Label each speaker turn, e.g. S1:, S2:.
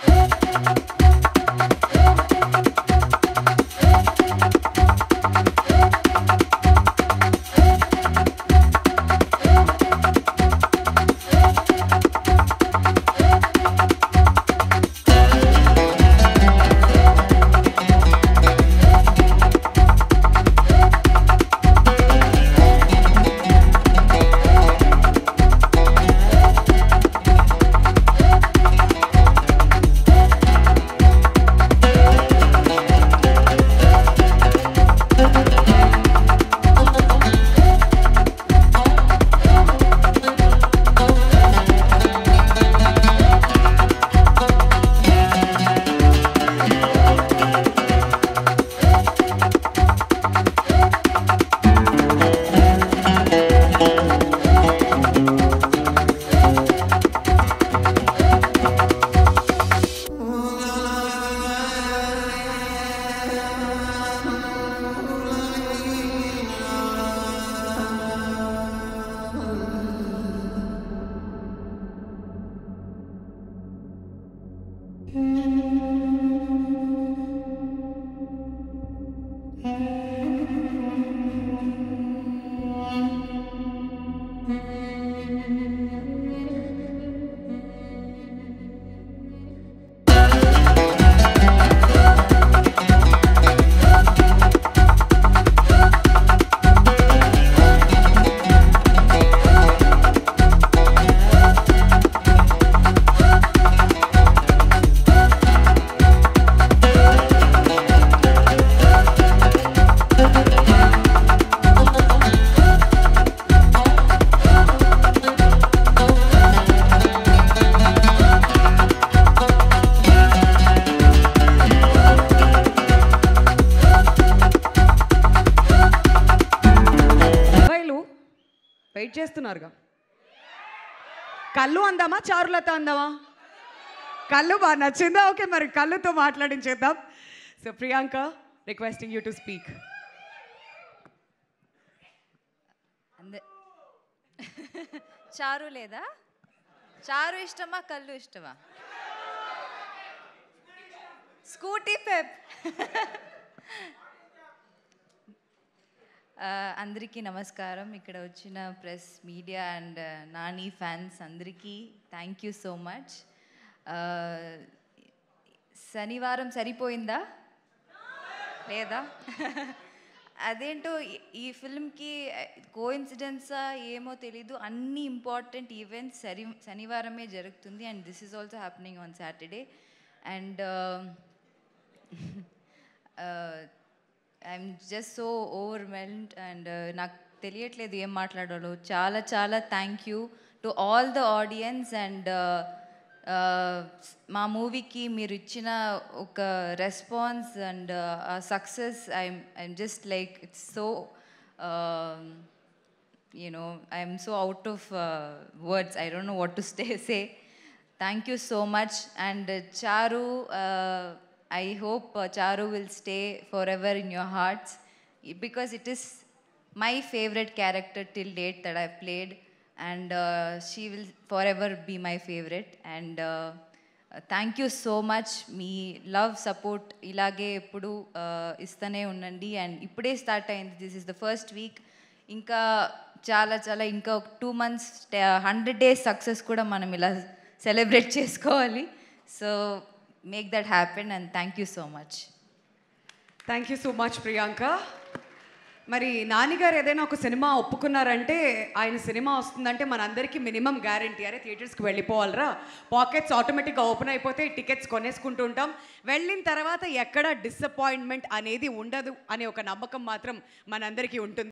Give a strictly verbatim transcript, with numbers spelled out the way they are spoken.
S1: Wait చేస్తున్నారుగా. కళ్ళు అందామా చారులత అందామా? కళ్ళు బాగా నచ్చిందా? ఓకే, మరి కళ్ళుతో మాట్లాడించేద్దాం. So Priyanka, requesting you to speak.
S2: చారు లేదా? చారు ఇష్టమా కళ్ళు ఇష్టమా? Scooty Pep. అందరికీ నమస్కారం. ఇక్కడ వచ్చిన press, media and Nani fans అందరికీ థ్యాంక్ యూ సో మచ్. శనివారం సరిపోయిందా లేదా? అదేంటో ఈ ఫిల్మ్కి కోఇన్సిడెన్సా ఏమో తెలీదు, అన్ని ఇంపార్టెంట్ ఈవెంట్స్ శని శనివారమే జరుగుతుంది. And this is also happening on Saturday. And I'm just so overwhelmed and నాకు తెలియట్లేదు ఏం మాట్లాడాలో. చాలా చాలా thank you to all the audience. And మా మూవీకి మీరు ఇచ్చిన ఒక response and success, I'm I'm just like it's so you know I'm so out of words. I don't know what to stay say. Thank you so much. And Charu, I hope uh, Charu will stay forever in your hearts because it is my favorite character till date that I've played, and uh, she will forever be my favorite. And uh, uh, thank you so much. Me love, support ilage eppudu istane unnandi. And ipude start ayindi. This is the first week. Inka chala chala inka two months one hundred days success kuda manam ila celebrate chesukovali. So make that happen and thank you so much.
S1: Thank you so much Priyanka. మరి నాని గారు ఏదైనా ఒక cinema ఒప్పుకున్నారంటే, ఆయన cinema వస్తుందంటే మనందరికీ minimum guarantee, అరే థియేటర్స్కి వెళ్ళిపోవాలరా, పాకెట్స్ ఆటోమేటిక్గా ఓపెన్ అయిపోతే టికెట్స్ కొనేసుకుంటూ ఉంటాం. వెళ్ళిన తర్వాత ఎక్కడ డిసప్పాయింట్మెంట్ అనేది ఉండదు అనే ఒక నమ్మకం మాత్రం మనందరికీ ఉంటుంది.